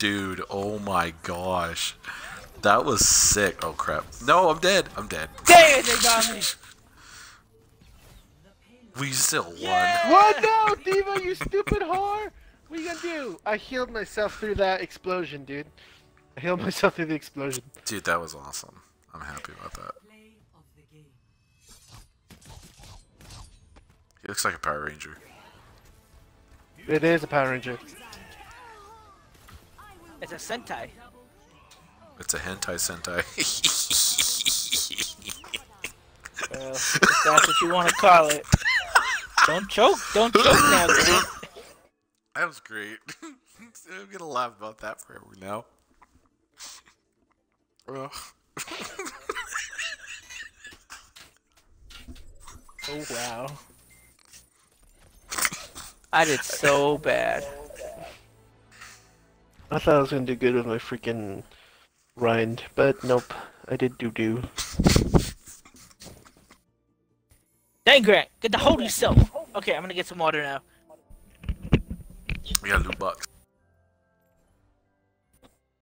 Dude, oh my gosh. That was sick. Oh crap. No, I'm dead. I'm dead. Damn, they got me. We still won. Yeah! What? No, Diva, you stupid whore! What are you gonna do? I healed myself through that explosion, dude. I healed myself through the explosion. Dude, that was awesome. I'm happy about that. He looks like a Power Ranger. It is a Power Ranger. It's a Sentai. It's a hentai sentai. Well, if that's what you want to call it. Don't choke now, dude. That was great. I'm gonna laugh about that forever now. Ugh. Oh wow. I did so bad. I thought I was gonna do good with my freaking rind, but nope. I did doo-doo. Dang, Grant, get the hold of yourself. Okay, I'm gonna get some water now. We got a loot box.